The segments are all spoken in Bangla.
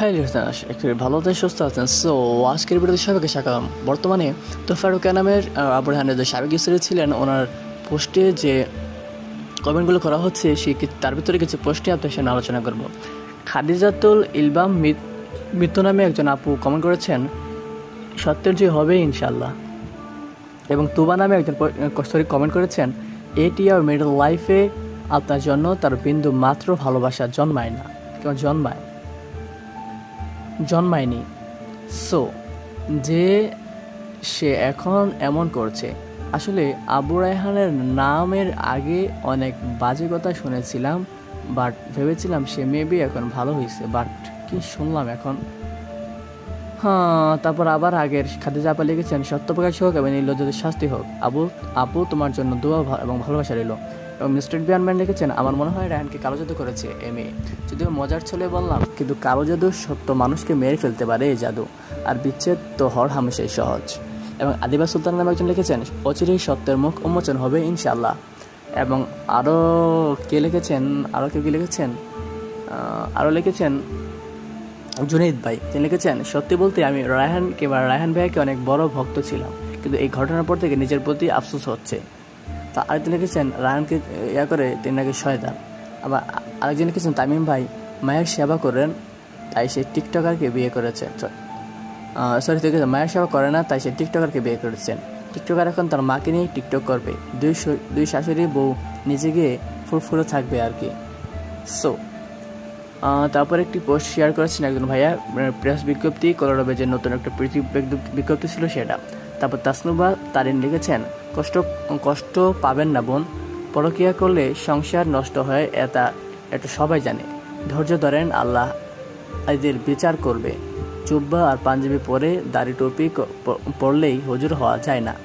হাই লিসনার্স, একটু ভালো আছেন, সুস্থ আছেন। সো আজকের ভিডিওতে সবাইকে স্বাগতম। বর্তমানে তোফারুক নামের আবু রায়হানের যে সাবেক স্ত্রী ছিলেন, ওনার পোস্টে যে কমেন্টগুলো করা হচ্ছে তার ভিতরে কিছু পোস্ট নিয়ে আপনার সামনে আলোচনা করব। খাদিজাতুল ইলবাম মৃত্যু নামে একজন আপু কমেন্ট করেছেন, সত্যের যে হবে ইনশাল্লাহ। এবং তুবা নামে একজন কমেন্ট করেছেন, এটি আর মিডল লাইফে আপনার জন্য তার বিন্দু মাত্র ভালোবাসা জন্মায় না, কেমন জন্মায়নি। সো যে সে এখন এমন করছে, আসলে আবু রায়হানের নামের আগে অনেক বাজে কথা শুনেছিলাম, বাট ভেবেছিলাম সে মেবি এখন ভালো হয়েছে, বাট কি শুনলাম এখন। তারপর আবার আগের খাদিজা আপা লিখেছেন, সত্য প্রকাশ হোক এবং নির্লজ্জদের শাস্তি হোক। আপু তোমার জন্য দোয়া এবং ভালোবাসা রইল। এবং মিস্টার বিয়ানম্যান লিখেছেন, আমার মনে হয় রায়হানকে কালো জাদু করেছে মেয়ে। যদিও মজার ছলে বললাম, কিন্তু কালো জাদু সত্য মানুষকে মেরে ফেলতে পারে এই জাদু, আর বিচ্ছেদ তো হর হামেশাই সহজ। এবং আদিবা সুলতান নামে একজন লিখেছেন, অচিরেই সত্যের মুখ উন্মোচন হবে ইনশাআল্লাহ। এবং আরও কেউ লিখেছেন জুনাইদ ভাই, তিনি লিখেছেন, সত্যি বলতে আমি রায়হান ভাইকে অনেক বড় ভক্ত ছিলাম, কিন্তু এই ঘটনার পর থেকে নিজের প্রতি আফসোস হচ্ছে। তা আরেকজন লিখেছেন, রায়হানকে করে তিনি নাকি শয়তান। আবার আরেকজন লিখেছেন, তামিম ভাই মায়ের সেবা করেন তাই সে টিকটকারকে বিয়ে করেছেন। মায়ের সেবা করে না তাই সে টিকটকারকে বিয়ে করেছেন। টিকটকার এখন তার মাকে নিয়ে টিকটক করবে, দুই শাশুড়ি বউ নিজে গিয়ে ফুরফুরে থাকবে আর কি। সো তারপর একটি পোস্ট শেয়ার করেছেন একজন ভাইয়া, প্রেস বিজ্ঞপ্তি কলরবে যে নতুন একটা বিজ্ঞপ্তি ছিল সেটা। তারপর তাসনুবা তারিন লিখেছেন, কষ্ট পাবেন না বোন, পরকিয়া করলে সংসার নষ্ট হয়, এটা সবাই জানে। ধৈর্য ধরেন, আল্লাহ এদের বিচার করবে। জুব্বা আর পাঞ্জাবি পরে দাড়ি টুপি পরলেই হুজুর হওয়া যায় না,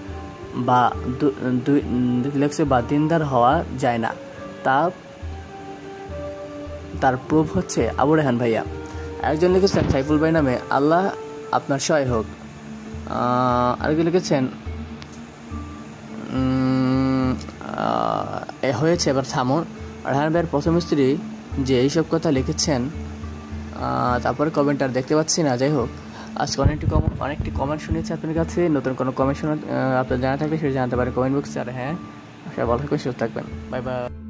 বা দিনদার হওয়া যায় না। তার প্রুফ হচ্ছে আবু রায়হান ভাইয়া। একজন লিখেছেন, সাইফুল ভাই নামে, আল্লাহ আপনার সহায় হোক। আরেকজন লিখেছেন, হয়েছে এবার থামুন। রায়হান ভাইয়ের প্রথম স্ত্রী যে এইসব কথা লিখেছেন, তারপরে কমেন্ট আর দেখতে পাচ্ছি না। যাই হোক, আজকে অনেকটি কমেন্ট শুনেছি আপনার কাছে। নতুন কোনো কমেন্ট আপনার জানা থাকলে সেটা জানাতে পারেন কমেন্ট বক্সে। আর হ্যাঁ, সবাই ভালো থাকবেন, সুস্থ থাকবেন। Bye by.